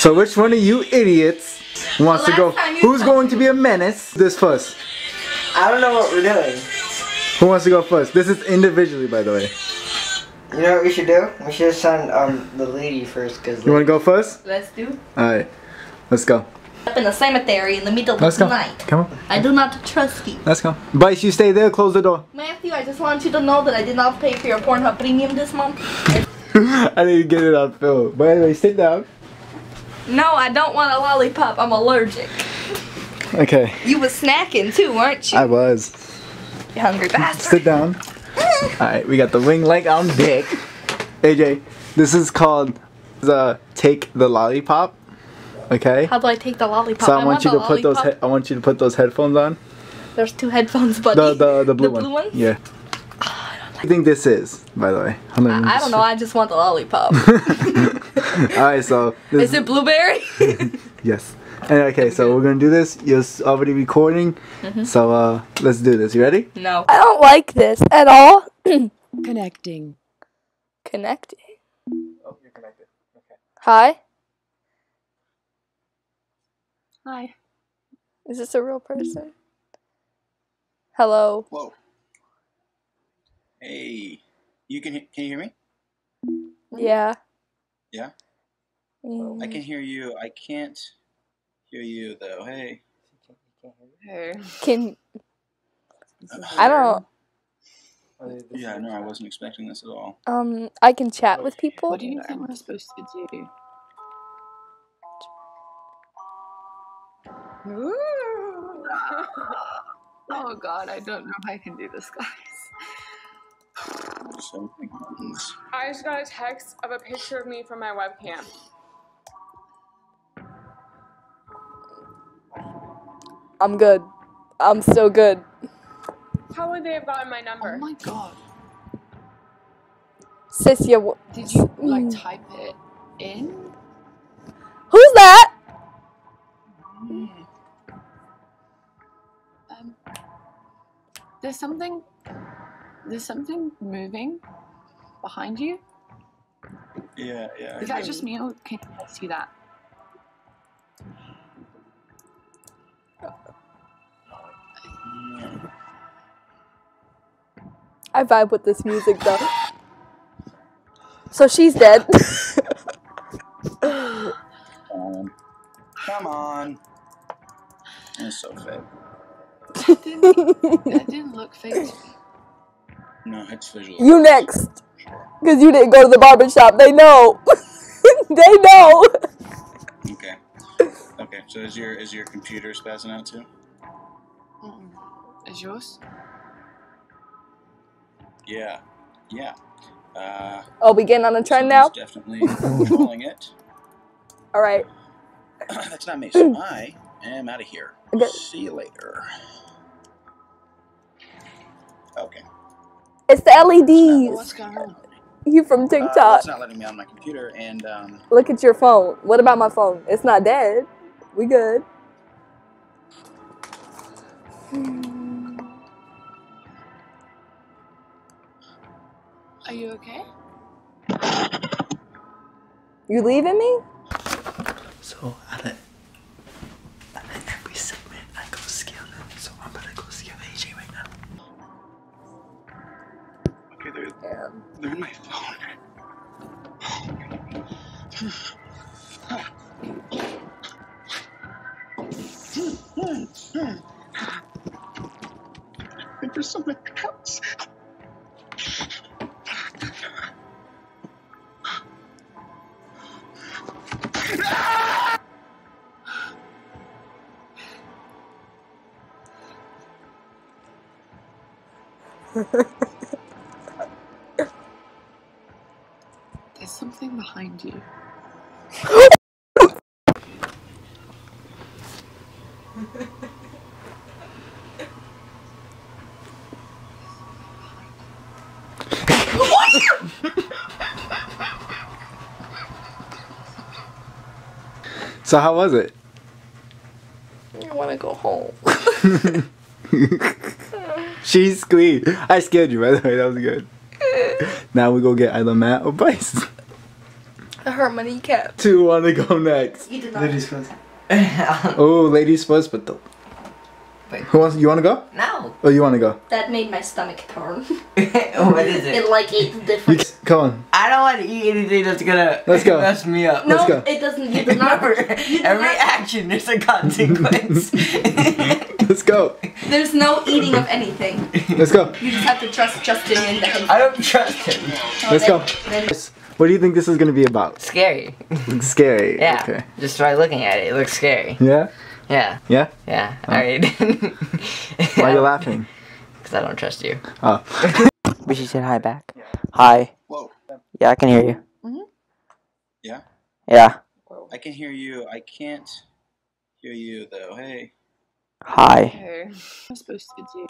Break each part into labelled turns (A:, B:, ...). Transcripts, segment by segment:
A: So which one of you idiots wants to go? Who's going to be a menace? This first.
B: I don't know what we're doing.
A: Who wants to go first? This is individually, by the way.
B: You know what we should do? We should send the lady first, cause
A: you want to go first?
C: Let's do.
A: All right, let's go.
C: Up in the cemetery in the middle of the night.
A: Come on.
C: I do not trust you.
A: Let's go. Bryce, you stay there. Close the door.
C: Matthew, I just want you to know that I did not pay for your Pornhub premium this month.
A: I didn't get it on film. But anyway, sit down.
C: No, I don't want a lollipop. I'm allergic.
A: Okay.
C: You was snacking too, weren't you?
A: I was.
C: You hungry bastard.
A: Sit down. Alright, we got the ring light on deck. AJ, this is called the Take the Lollipop. Okay?
C: How do I take the lollipop?
A: So I want you to put those I want you to put those headphones on.
C: There's two headphones, buddy.
A: The blue one.
C: The blue one?
A: Yeah. What do you think this is, by the way?
C: I don't know, I just want the lollipop.
A: Alright, so
C: is it blueberry?
A: Yes. And okay, so we're gonna do this. You're already recording. So let's do this. You ready?
C: No.
D: I don't like this at all.
E: Connecting.
C: Connecting?
A: Oh, you're connected. Okay.
D: Hi?
E: Hi.
D: Is this a real person? Hello?
F: Whoa. Hey. Can you hear me?
D: Yeah.
F: Yeah? I can hear you. I can't hear you though. Hey.
D: Can... I don't...
F: Yeah, no, I wasn't expecting this at all.
D: I can chat with people?
E: What do you think we're supposed to do? Oh god, I don't know if I can do this, guys.
F: Something happens.
G: I just got a text of a picture of me from my webcam.
D: I'm good. I'm still good.
G: How would they have gotten my number?
E: Oh my god.
D: Sis, yeah,
E: Did you, like, type it in?
D: Who's that?
E: There's something moving behind you.
F: Yeah.
E: Is that just me or can you see that?
D: I vibe with this music though. So she's dead.
F: Come on. That's so fake.
E: That didn't look fake to me.
F: No, it's visual.
D: You next. Because you didn't go to the barbershop. They know. They know.
F: Okay. Okay, so is your computer spazzing out too?
E: Is yours?
F: Yeah.
D: Oh, we getting on a trend now?
F: Definitely controlling it.
D: Alright.
F: That's not me, so I am out of here.
D: Okay.
F: See you later. Okay.
D: It's the LEDs.
E: What's going on?
D: You from TikTok.
F: It's not letting me on my computer, and
D: Look at your phone. What about my phone? It's not dead. We good.
E: Are you okay?
D: You leaving me?
A: So at every segment I go scale them. So I'm gonna go scale AJ right now.
F: okay, they're in my phone. I think there's something else.
E: There's something behind you.
A: So how was it?
C: I want to go home.
A: She squeaked. I scared you, by the way. That was good. Now we go get either Matt or Bryce.
C: I hurt my kneecap.
A: Who wanna go next?
C: You did not.
B: Ladies first.
A: Oh, ladies first, but the.
B: Wait.
A: Who wants? You wanna go?
B: No.
A: Oh, you wanna go?
C: That made my stomach turn.
B: What is it?
C: It like ate different.
A: Come on.
B: I don't want to eat anything that's gonna
A: Let's go.
B: mess me up.
C: No,
A: Let's go.
C: it doesn't. You do not.
B: Remember,
C: You do
B: every
C: not.
B: action there's a consequence.
A: Let's go.
C: There's no eating of anything.
A: Let's go.
C: You just have to trust Justin in the head.
B: I don't trust him.
A: Let's go.
C: Then,
A: What do you think this is gonna be about?
B: Scary.
A: Looks scary.
B: Yeah.
A: Okay.
B: Just by looking at it, it looks scary.
A: Yeah.
B: Yeah.
A: Yeah.
B: Yeah. Alright.
A: Why are you laughing?
B: Because I don't trust you.
A: Oh.
B: But she said hi back. Hi.
F: Whoa.
B: Yeah, I can hear you.
F: Yeah?
B: Yeah.
F: I can hear you. I can't hear you, though. Hey.
B: Hi.
E: Okay. What am I supposed to do?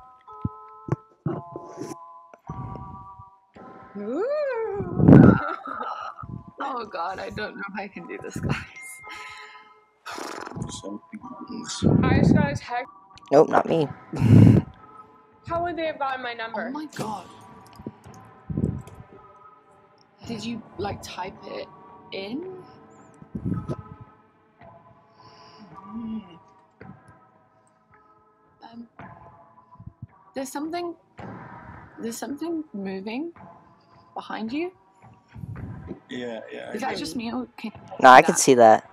E: Oh god, I don't know if I can do this, guys.
G: I just got a text.
B: Nope, not me.
G: How would they have gotten my
E: Oh
G: number?
E: my god. Did you, like, type it in? There's something moving behind you.
F: Yeah.
E: Is that just me or can
B: No, I can see that.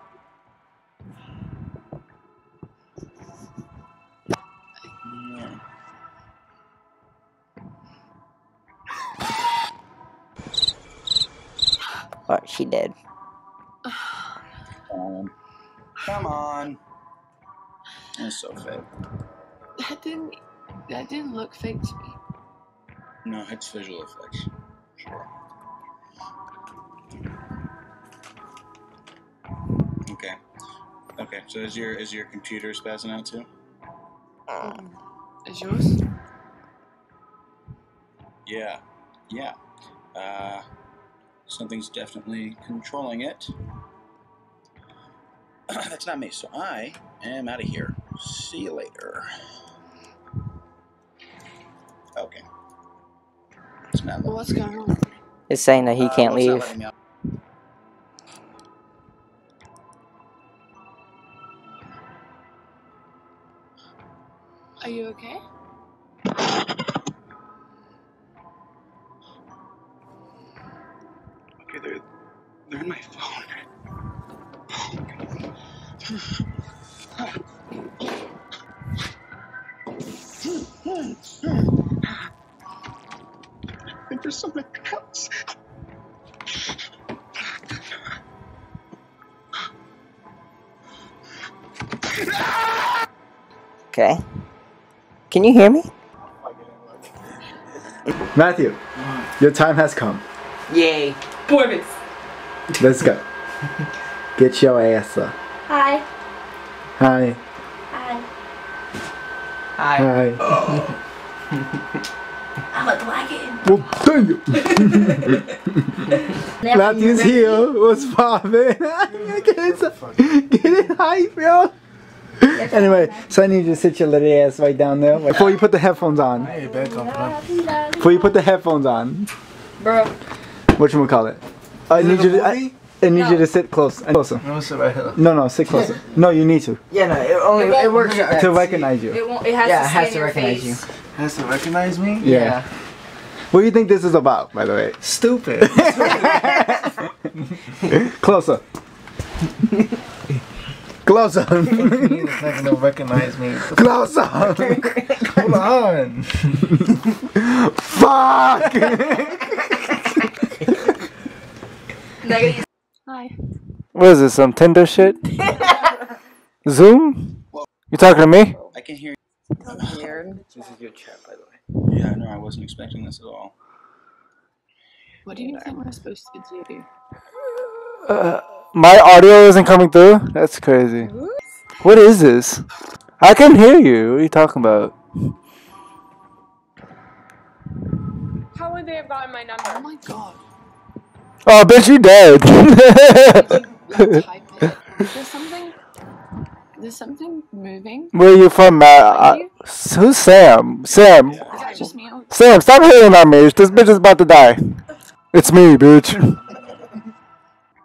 F: Yeah.
B: Oh, she did.
F: Come on. That's so fake.
E: that didn't look fake to me.
F: No, it's visual effects. Sure. Okay. So is your computer spazzing out too?
E: Is yours?
F: Yeah. Something's definitely controlling it. That's not me. So I am out of here. See you later. Okay. It's not
E: Well, what's going on?
B: It's saying that he can't
F: what's not
B: leave.
F: letting me out?
E: Are you okay?
F: Okay, they're in my phone. I think there's something else.
B: Okay. Can you hear me?
A: Matthew, your time has come.
B: Yay.
C: Borbis.
A: Let's go. Get your ass up.
C: Hi.
A: Hi.
C: Hi.
B: Hi.
A: Hi.
C: I'm a dragon.
A: Well, damn. Matthew's here. What's poppin'? Get it hype, yo. Anyway, so I need you to sit your little ass right down there. Before you put the headphones on. Before you put the headphones on.
C: Bro.
A: Whatchamacallit? I need you to. I need you to sit closer.
H: I'm gonna sit right here.
A: No, sit closer. No, you need to.
B: Yeah, no, it works
A: To recognize you.
C: It won't. It has
B: Yeah,
C: to
B: it has
C: scan
B: to
C: your
B: recognize
C: face.
B: you.
H: Has to recognize me?
A: Yeah. What do you think this is about, by the way?
H: Stupid.
A: Closer. Closer.
H: It's not gonna recognize me.
A: Closer.
H: Hold on.
A: Fuck.
C: Negative.
E: Hi.
H: What is this? Some Tinder shit? Zoom? You talking to me?
F: I can hear you.
E: Weird.
A: This is your chat, by the way.
F: Yeah, no, I wasn't expecting this at all.
E: What do you think we're supposed to do?
H: My audio isn't coming through? That's crazy. What is this? I can hear you. What are you talking about?
G: How would they have gotten my number?
E: Oh my god.
H: Oh, bitch, you dead.
E: Like, type it. There's something moving.
H: Where are you from, Matt? Who's Sam? Sam.
E: Is that just me or
H: Sam, stop hitting on me. This bitch is about to die. It's me, bitch.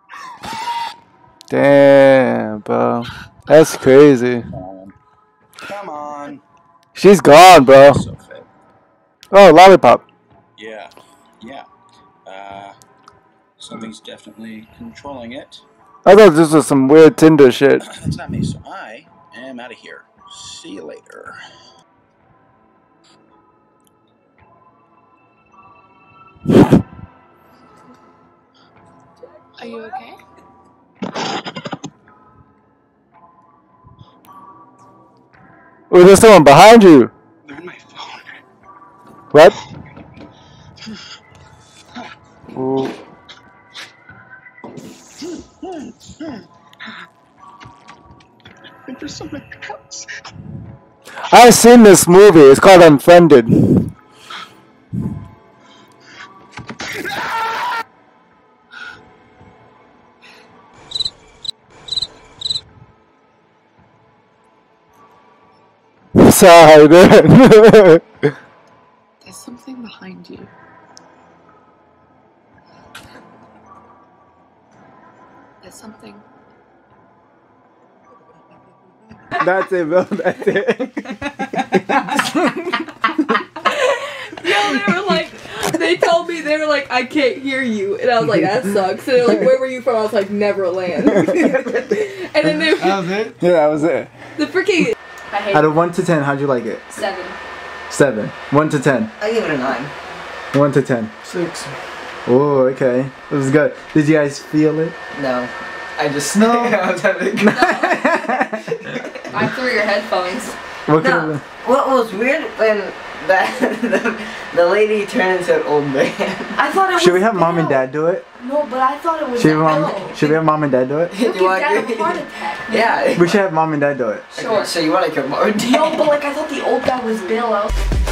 H: Damn, bro. That's crazy.
F: Come on.
H: She's gone, bro.
F: So fit.
H: Oh, lollipop.
F: Yeah. Yeah. Something's definitely controlling it.
H: I thought this was some weird Tinder shit.
F: That's not me, so I am out of here. See you later.
E: Are you okay?
H: Oh, there's someone behind you.
F: They're in my phone.
H: What? Ooh.
F: There's something else.
H: I've seen this movie. It's called Unfriended. Sorry, man.
E: There's something behind you. There's something.
A: That's it, bro. That's it.
D: Yo, they were like, they told me, they were like, I can't hear you. And I was like, that sucks. And they're like, where were you from? I was like, Neverland. And then they
A: That was it? Yeah, that was it.
D: the freaking. I hate
A: Out of 1 to 10, how'd you like it?
C: 7.
A: 7. 1 to 10.
B: I give it a 9.
A: 1 to 10.
B: 6.
A: Oh, okay. It was good. Did you guys feel it?
B: No. I just
A: No.
B: I was having
C: I threw your headphones.
A: What could
B: No. What was weird when the lady turned into an old man.
C: I thought it was
A: Should we have mom and
C: Bill.
A: dad do it?
C: No, but I thought it was
A: Should we,
C: Bill.
A: should we have mom and dad do it?
C: Look,
B: You want
C: your dad
B: to
C: a heart attack.
B: Yeah.
A: We should have mom and dad do it.
C: Sure.
B: So you want to come over?
C: No, but like I thought the old guy was Bill.